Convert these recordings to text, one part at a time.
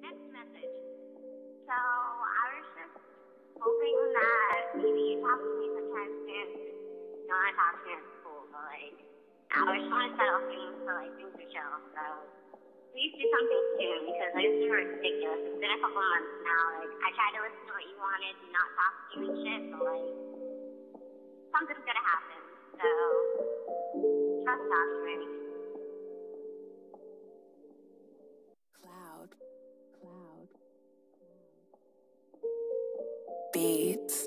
Next message. So I was just hoping that maybe you talk to me sometime soon. You don't want to talk to me at school, but like, I was trying to settle things so like things would chill. So please do something soon because like this is ridiculous. It's been a couple months now. Like I tried to listen to what you wanted and not talk to you and shit, but like something's gonna happen. So trust talk to me. Beats.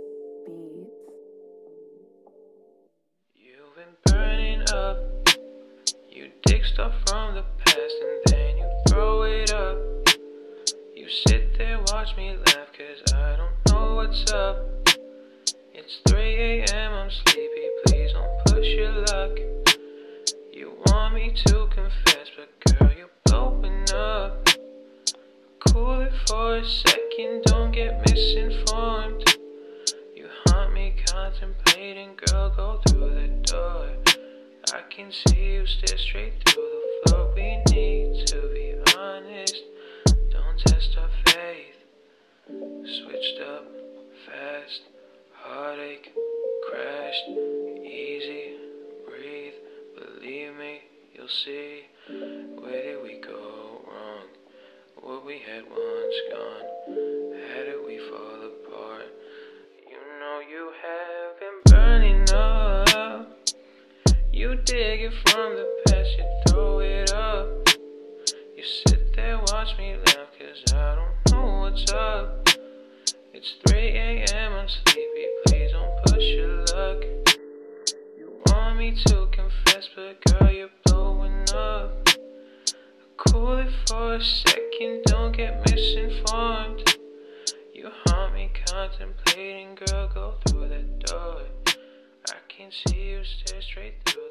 You've been burning up. You dig stuff from the past and then you throw it up. You sit there, watch me laugh, cause I don't know what's up. It's 3 a.m, I'm sleepy, please don't push your luck. You want me to confess, but girl, you're blowing up. Cool it for a second, don't get misinformed. You haunt me contemplating, girl, go through the door. I can see you stare straight through the floor. We need to be honest, don't test our faith. Switched up, fast, heartache, crashed, easy, breathe. Believe me, you'll see. Where did we go wrong? What we had once gone, how did we fall apart? You know you have been burning up. You dig it from the past, you throw it up. You sit there, watch me laugh, cause I don't know what's up. It's 3 a.m, I'm sleepy, please don't push your luck. You want me to confess, but girl, you're blowing up. Cool it for a second, don't get misinformed. You haunt me contemplating, girl, go through that door. I can see you stare straight through